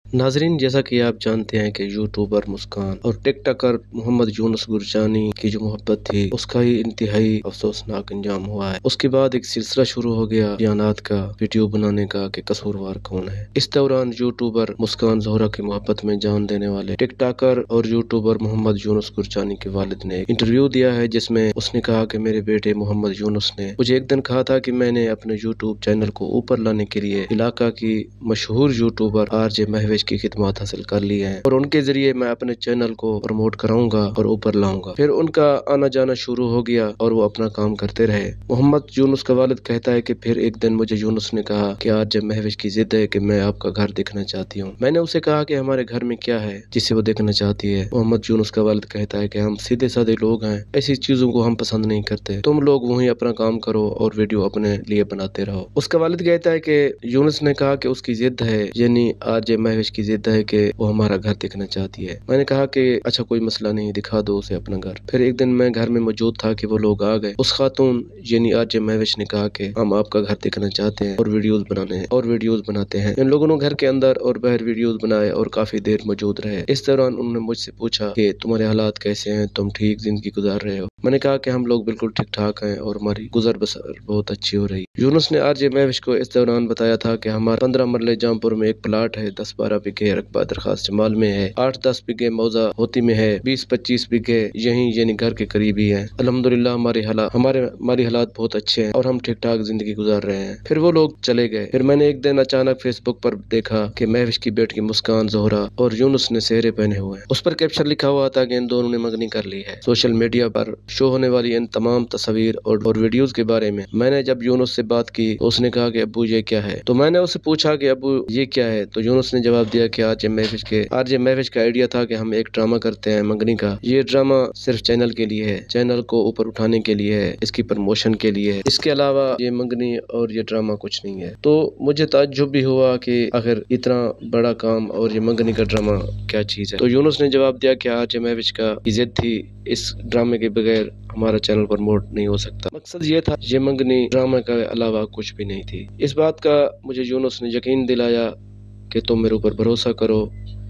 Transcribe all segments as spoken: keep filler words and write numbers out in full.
नाजरीन, जैसा कि आप जानते हैं कि यूट्यूबर मुस्कान और टिकटॉकर मोहम्मद यूनुस गुरजानी की जो मोहब्बत थी उसका ही इंतहाई अफसोसनाक अंजाम हुआ है। उसके बाद एक सिलसिला शुरू हो गया बयानात का, वीडियो बनाने का कि कसूरवार कौन है। इस दौरान यूट्यूबर मुस्कान जोहरा की मोहब्बत में जान देने वाले टिकटॉकर और यूट्यूबर मोहम्मद यूनुस गुरजानी के वालिद ने एक इंटरव्यू दिया है, जिसमें उसने कहा कि मेरे बेटे मोहम्मद यूनुस ने मुझे एक दिन कहा था कि मैंने अपने यूट्यूब चैनल को ऊपर लाने के लिए इलाका की मशहूर यूट्यूबर आर जे महवेज की खिदमत हासिल कर ली है और उनके जरिए मैं अपने चैनल को प्रमोट कराऊंगा और ऊपर लाऊंगा। फिर उनका आना जाना शुरू हो गया और वो अपना काम करते रहे। मोहम्मद यूनुस का वालिद कहता है कि फिर एक दिन मुझे यूनुस ने कहा कि आज जब महवेज की जिद है कि मैं आपका घर देखना चाहती हूँ। मैंने उसे कहा कि हमारे घर में क्या है जिसे वो देखना चाहती है। मोहम्मद यूनुस का वालिद कहता है कि हम सीधे साधे लोग हैं, ऐसी चीजों को हम पसंद नहीं करते, तुम लोग वहीं अपना काम करो और वीडियो अपने लिए बनाते रहो। उसका वालिद कहता है कि यूनुस ने कहा कि उसकी जिद है, यानी आज महवेज की जिद है कि वो हमारा घर देखना चाहती है। मैंने कहा कि अच्छा कोई मसला नहीं, दिखा दो उसे अपना घर। फिर एक दिन मैं घर में मौजूद था कि वो लोग आ गए। उस खातून यानी आज महवेज ने कहा कि हम आपका घर देखना चाहते हैं और वीडियोस बनाने हैं और वीडियोस बनाते हैं। इन लोगों ने घर के अंदर और बाहर वीडियोस बनाए और काफी देर मौजूद रहे। इस दौरान उन्होंने मुझसे पूछा कि तुम्हारे हालात कैसे हैं, तुम ठीक जिंदगी गुजार रहे हो। मैंने कहा कि हम लोग बिल्कुल ठीक ठाक हैं और हमारी गुजर बसर बहुत अच्छी हो रही। यूनुस ने आरजे महवेज को इस दौरान बताया था कि हमारा पंद्रह मरले जामपुर में एक प्लाट है, दस बारह बीघे रकबा दरखास्त जमाल में है, आठ दस बीघे मौजा होती में है, बीस पच्चीस बीघे यहीं यानी घर के करीब ही है। अल्हम्दुलिल्लाह हमारे हालात हमारे हमारी हालात बहुत अच्छे हैं और हम ठीक ठाक जिंदगी गुजार रहे हैं। फिर वो लोग चले गए। फिर मैंने एक दिन अचानक फेसबुक पर देखा कि महवेज की बेटी मुस्कान जोहरा और यूनुस ने सेहरे पहने हुए हैं। उस पर कैप्शन लिखा हुआ था कि इन दोनों ने मंगनी कर ली है। सोशल मीडिया पर शो होने वाली इन तमाम तस्वीर और, और वीडियोस के बारे में मैंने जब यूनुस से बात की तो उसने कहा कि अब्बू ये क्या है। तो मैंने उससे पूछा कि अब्बू ये क्या है, तो यूनुस ने जवाब दिया कि आरजे महवेज के आरजे महवेज का आइडिया था कि हम एक ड्रामा करते हैं मंगनी का। ये ड्रामा सिर्फ चैनल के लिए है, चैनल को ऊपर उठाने के लिए है, इसकी प्रमोशन के लिए है, इसके अलावा ये मंगनी और ये ड्रामा कुछ नहीं है। तो मुझे ताज्जुब भी हुआ कि आखिर इतना बड़ा काम और ये मंगनी का ड्रामा क्या चीज है। तो यूनुस ने जवाब दिया कि आरजे महवेज का इज्जत थी, इस ड्रामे के बगैर हमारा चैनल प्रमोट नहीं हो सकता। मकसद ये था, ये मंगनी ड्रामा के अलावा कुछ भी नहीं थी। इस बात का मुझे यूनुस ने यकीन दिलाया कि तुम मेरे ऊपर भरोसा करो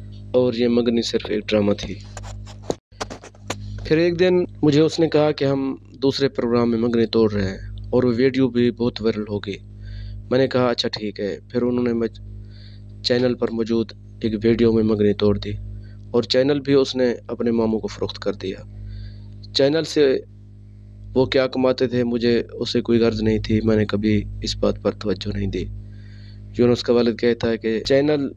और ये मंगनी सिर्फ एक ड्रामा थी। फिर एक दिन मुझे उसने कहा कि हम दूसरे प्रोग्राम में मंगनी तोड़ रहे हैं और वो वीडियो भी बहुत वायरल होगी। मैंने कहा अच्छा ठीक है। फिर उन्होंने चैनल पर मौजूद एक वीडियो में मंगनी तोड़ दी और चैनल भी उसने अपने मामू को फरोख्त कर दिया। चैनल से वो क्या कमाते थे मुझे उससे कोई गर्ज नहीं थी, मैंने कभी इस बात पर तवज्जो नहीं दी। यूनुस का वालिद कहता है कि चैनल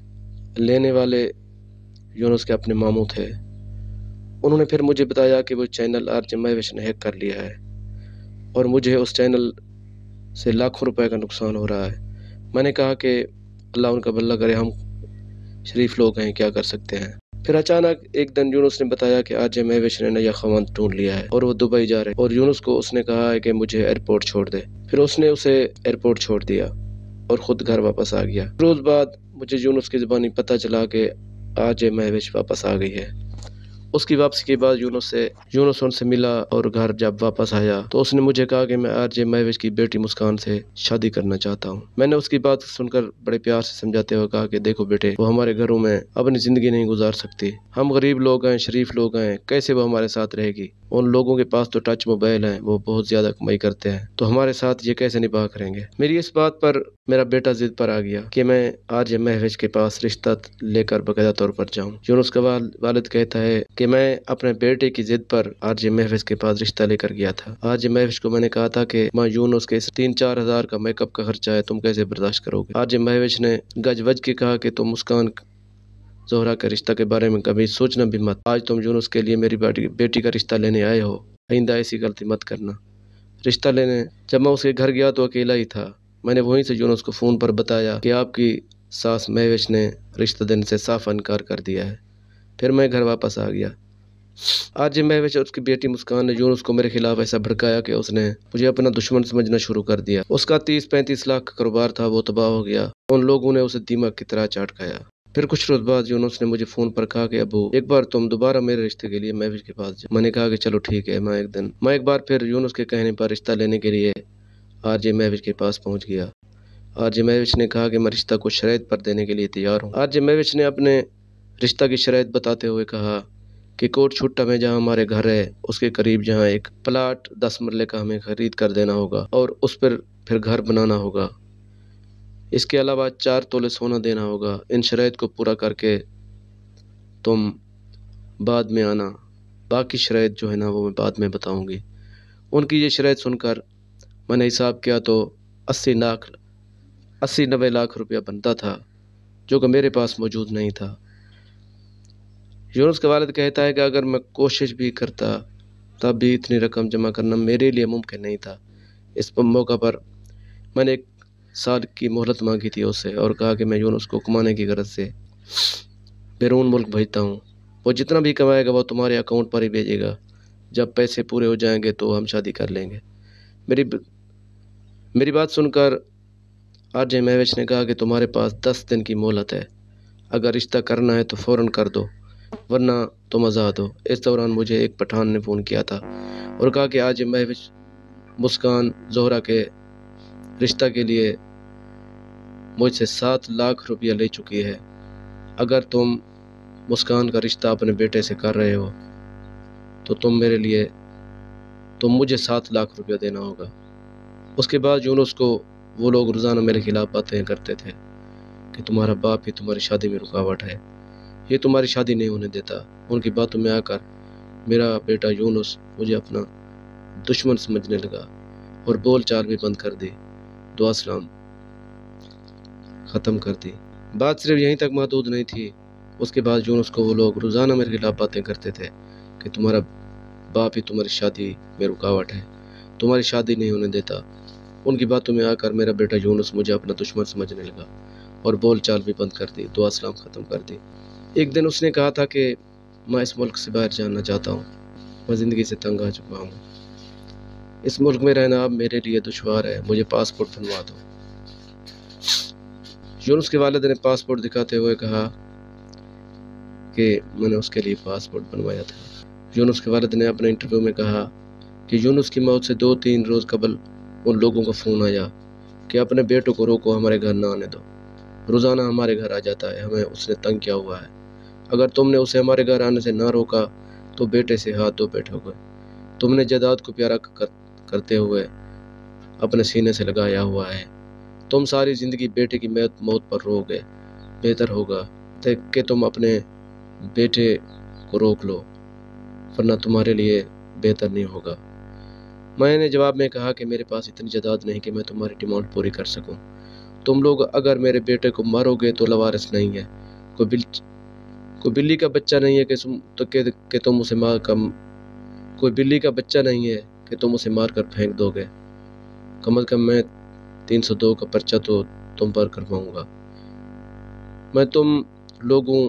लेने वाले यूनुस के अपने मामू थे। उन्होंने फिर मुझे बताया कि वो चैनल आरजे महवेज ने हैक कर लिया है और मुझे उस चैनल से लाखों रुपए का नुकसान हो रहा है। मैंने कहा कि अल्लाह उनका भला करे, हम शरीफ लोग हैं, क्या कर सकते हैं। फिर अचानक एक दिन यूनुस ने बताया कि आरजे महवेज ने नया खवांद ढूंढ लिया है और वो दुबई जा रहे हैं और यूनुस को उसने कहा है कि मुझे एयरपोर्ट छोड़ दे। फिर उसने उसे एयरपोर्ट छोड़ दिया और खुद घर वापस आ गया। रोज बाद मुझे यूनुस की ज़बानी पता चला कि आरजे महवेज वापस आ गई है। उसकी वापसी के बाद यूनुस से यूनुस उनसे मिला और घर जब वापस आया तो उसने मुझे कहा कि मैं आरजे महवेज की बेटी मुस्कान से शादी करना चाहता हूँ। मैंने उसकी बात सुनकर बड़े प्यार से समझाते हुए कहा कि देखो बेटे, वो हमारे घरों में अपनी जिंदगी नहीं गुजार सकती, हम गरीब लोग हैं, शरीफ लोग हैं, कैसे वो हमारे साथ रहेगी। उन लोगों के पास तो टच मोबाइल है, वो बहुत ज्यादा कमाई करते हैं, तो हमारे साथ ये कैसे निभा करेंगे। मेरी इस बात पर मेरा बेटा जिद पर आ गया कि मैं आरजे महवेज के पास रिश्ता लेकर बाकायदा तौर पर जाऊं। यूनुस का वाल, वालिद कहता है कि मैं अपने बेटे की जिद पर आरजे महवेज के पास रिश्ता लेकर गया था। आरजे महवेज को मैंने कहा था कि माँ यूनुस के तीन चार हजार का मेकअप का खर्चा है, तुम कैसे बर्दाश्त करोगे। आरजे महवेज ने गज वज के कहा कि तुम मुस्कान जोहरा के रिश्ता के बारे में कभी सोचना भी मत। आज तुम यूनुस के लिए मेरी बेटी बेटी का रिश्ता लेने आए हो, आइंदा ऐसी गलती मत करना। रिश्ता लेने जब मैं उसके घर गया तो अकेला ही था। मैंने वहीं से यूनुस को फ़ोन पर बताया कि आपकी सास महवेज ने रिश्ता देने से साफ इनकार कर दिया है। फिर मैं घर वापस आ गया। आज महवेज और उसकी बेटी मुस्कान ने यूनुस को मेरे खिलाफ ऐसा भड़काया कि उसने मुझे अपना दुश्मन समझना शुरू कर दिया। उसका तीस पैंतीस लाख का कारोबार था, वो तबाह हो गया। उन लोगों ने उसे दीमक की तरह चाट खाया। फिर कुछ रोज बाद यूनुस ने मुझे फोन पर कहा कि अबू एक बार तुम दोबारा मेरे रिश्ते के लिए महवेज के पास जाओ। मैंने कहा कि चलो ठीक है। मैं एक दिन मैं एक बार फिर यूनुस के कहने पर रिश्ता लेने के लिए आरजे महवेज के पास पहुंच गया। آر جے مہوش نے کہا کہ میں رشتہ کو شرائط پر دینے کے لیے تیار ہوں۔ آر جے مہوش نے اپنے رشتہ کی شرائط بتاتے ہوئے کہا کہ کوٹ چھٹا میں جہاں ہمارے گھر ہے اس کے قریب جہاں ایک پلاٹ دس مرلے کا ہمیں خرید کر دینا ہوگا اور اس پر پھر گھر بنانا ہوگا۔ اس کے علاوہ چار تولے سونا دینا ہوگا۔ ان شرائط کو پورا کر کے تم بعد میں آنا، باقی شرائط جو ہے نا وہ میں بعد میں بتاؤں گی۔ ان کی یہ شرائط سن کر میں نے حساب کیا تو اسی لاکھ اسی نوے لاکھ روپیہ بنتا تھا، جو کہ میرے پاس موجود نہیں تھا۔ یونس کا والد کہتا ہے کہ اگر میں کوشش بھی کرتا تب بھی اتنی رقم جمع کرنا میرے لیے ممکن نہیں تھا۔ اس موقع پر میں نے ایک سال کی مہلت مانگی تھی اس سے اور کہا کہ میں یونس کو کمانے کی غرض سے بیرون ملک بھیجتا ہوں، وہ جتنا بھی کمائے گا وہ تمہارے اکاؤنٹ پر ہی بھیجے گا، جب پیسے پورے ہو جائیں گے تو ہم شادی کر لیں گے۔ میری میری بات سن کر آر جے مہوش نے کہا کہ تمہارے پاس دس دن کی مہلت ہے، اگر رشتہ کرنا ہے تو فوراً کر دو ورنہ تم آزاد ہو۔ اس دوران مجھے ایک پٹھان نے فون کیا تھا اور کہا کہ آر جے مہوش مسکان زہرا کے رشتہ کے لیے مجھ سے سات لاکھ روپیہ لے چکی ہے، اگر تم مسکان کا رشتہ اپنے بیٹے سے کر رہے ہو تو تم میرے لیے تم مجھے سات لاکھ روپیہ دینا ہوگا۔ اس کے بعد یونس کو وہ لوگ روزانہ میرے خلاف باتیں کرتے تھے کہ تمہارا باپ ہی تمہاری شادی میں رکاوٹ ہے، یہ تمہاری شادی نہیں ہونے دیتا۔ ان کی باتوں میں آ کر میرا بیٹا یونس مجھے اپنا دشمن سمجھنے لگا اور بول چال بھی بند کر دی، دعا سلام ختم کر دی۔ بات صرف یہیں تک محدود نہیں تھی، اس کے بعد یونس کو وہ لوگ روزانہ میرے خلاف باتیں کرتے تھے کہ تمہارا باپ ہی تمہاری شادی میں رکاوٹ ہے، تمہاری شادی نہیں ہونے دیتا۔ ان کی باتوں میں آ کر میرا بیٹا یونس مجھے اپنا دشمن سمجھنے لگا اور بول چال بھی بند کر دی، دعا سلام ختم کر دی۔ ایک دن اس نے کہا تھا کہ میں اس ملک سے باہر جانا چاہتا ہوں، میں زندگی سے تنگ آ چکا ہوں، اس ملک میں رہنا اب میرے لیے دشوار ہے، مجھے پاسپورٹ بنوا دو۔ یونس کے والد نے پاسپورٹ دکھاتے ہوئے کہا کہ میں نے اس کے لیے پاسپورٹ بنوایا تھا۔ یونس کے والد نے اپنے انٹرویو میں کہا کہ یونس کی موت سے دو تین روز قبل ان لوگوں کا فون آیا کہ اپنے بیٹوں کو روکو، ہمارے گھر نہ آنے دو، روزانہ ہمارے گھر آ جاتا ہے، ہمیں اس نے تنگ کیا ہوا ہے، اگر تم نے اسے ہمارے گھر آنے سے نہ روکا تو بیٹے سے ہاتھ دھو بیٹھو گے، تم نے جائیداد کو پیارا کرتے ہوئے اپنے سینے سے لگایا ہوا ہے، تم ساری زندگی بیٹے کی موت پر رو گے، بہتر ہوگا کہ تم اپنے بیٹے کو روک لو ورنہ تمہارے لیے بہتر نہیں ہوگا۔ میں نے جواب میں کہا کہ میرے پاس اتنی جائیداد نہیں کہ میں تمہاری ڈیمانڈ پوری کر سکوں، تم لوگ اگر میرے بیٹے کو مارو گے تو لوارث نہیں ہے، کوئی بل کوئی بلی کا بچہ نہیں ہے کہ کہ تم اسے مار کر کوئی بلی کا بچہ نہیں ہے کہ تم اسے مار کر پھینک دو گے، کم از کم میں تین سو دو کا پرچہ تو تم پر کرواؤں گا۔ میں تم لوگوں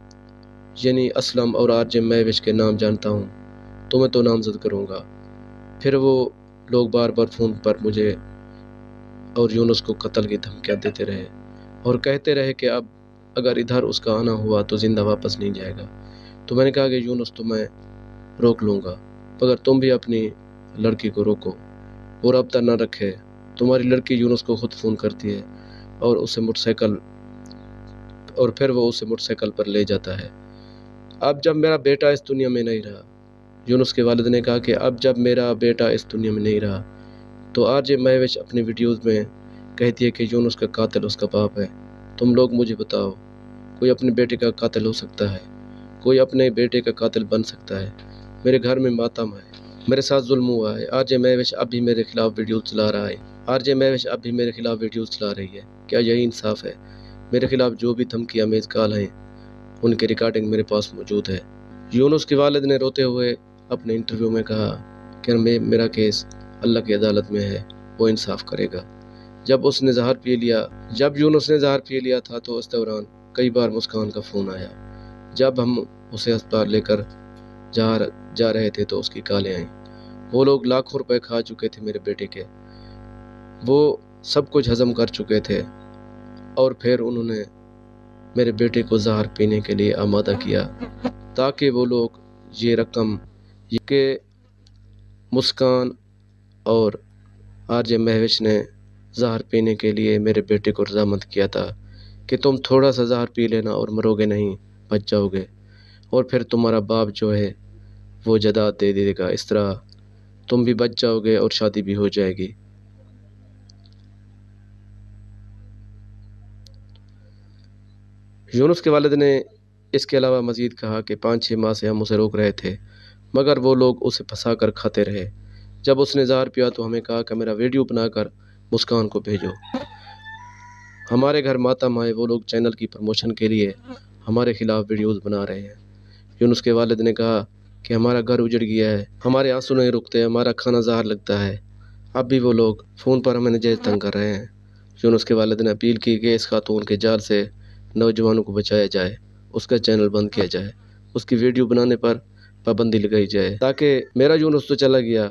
یعنی اسلم اور آر جے مہوش کے نام جانتا ہوں، تمہیں تو نامزد کروں گا۔ پھر وہ لوگ بار بار فون پر مجھے اور یونس کو قتل کی دھمکیاں دیتے رہے اور کہتے رہے کہ اب اگر ادھر اس کا آنا ہوا تو زندہ واپس نہیں جائے گا۔ تو میں نے کہا کہ یونس تو میں روک لوں گا، مگر تم بھی اپنی لڑکی کو روکو، وہ رابطہ نہ رکھے۔ تمہاری لڑکی یونس کو خود فون کرتی ہے اور اسے موٹر سائیکل اور پھر وہ اسے موٹر سائیکل پر لے جاتا ہے۔ اب جب میرا بیٹا اس دنیا میں نہیں رہا، یونس کے والد نے کہا کہ اب جب میرا بیٹا اس دنیا میں نہیں رہا تو آر جے مہوش اپنی ویڈیوز میں کہتی ہے کہ یونس کا قاتل اس کا باپ ہے۔ تم لوگ مجھے بتاؤ، کوئی اپنے بیٹے کا قاتل ہو سکتا ہے؟ کوئی اپنے بیٹے کا قاتل بن سکتا ہے؟ میرے گھر میں ماتم ہے، میرے ساتھ ظلم ہوا ہے، آر جے مہوش اب بھی میرے خلاف ویڈیوز چلا رہا ہے آر جے مہوش اب بھی میرے خلاف ویڈیوز چلا رہی ہے، کیا یہی انصاف ہے؟ میرے خلاف جو بھی دھمکی آمیز کال ہیں ان کی ریکارڈنگ میرے پاس موجود ہے۔ یونس کے والد نے روتے ہوئے اپنے انٹرویو میں کہا کہ میرا کیس اللہ کی عدالت میں ہے، وہ انصاف کرے گا۔ جب اس نے زہر پی لیا جب یونس نے زہر پی لیا تھا تو اس دوران کئی بار مسکان کا فون آیا۔ جب ہم اسے ہسپتال لے کر جا جا رہے تھے تو اس کی کالیں آئیں۔ وہ لوگ لاکھوں روپے کھا چکے تھے میرے بیٹے کے، وہ سب کچھ ہضم کر چکے تھے اور پھر انہوں نے میرے بیٹے کو زہر پینے کے لیے آمادہ کیا تاکہ وہ لوگ یہ رقم یہ کہ مسکان اور آر جے مہوش نے زہر پینے کے لیے میرے بیٹے کو رضامند کیا تھا کہ تم تھوڑا سا زہر پی لینا اور مرو گے نہیں، بچ جاؤ گے، اور پھر تمہارا باپ جو ہے وہ جائیداد دے دے گا، اس طرح تم بھی بچ جاؤ گے اور شادی بھی ہو جائے گی۔ یونس کے والد نے اس کے علاوہ مزید کہا کہ پانچ چھ ماہ سے ہم اسے روک رہے تھے مگر وہ لوگ اسے پھنسا کر کھاتے رہے۔ جب اس نے زہر پیا تو ہمیں کہا کہ میرا ویڈیو بنا کر مسکان کو بھیجو۔ ہمارے گھر ماتم آئے، وہ لوگ چینل کی پروموشن کے لیے ہمارے خلاف ویڈیوز بنا رہے ہیں۔ یونس کے والد نے کہا کہ ہمارا گھر اجڑ گیا ہے، ہمارے آنسو نہیں رکتے، ہمارا کھانا زہر لگتا ہے، اب بھی وہ لوگ فون پر ہمیں ناجائز تنگ کر رہے ہیں۔ یونس کے والد نے اپیل کی کہ اس خاتون کے جال سے نوجوانوں کو بچایا جائے، اس کا چینل بند کیا جائے، اس کی ویڈیو بنانے پر پابندی لگائی جائے، تاکہ میرا یونس تو چلا گیا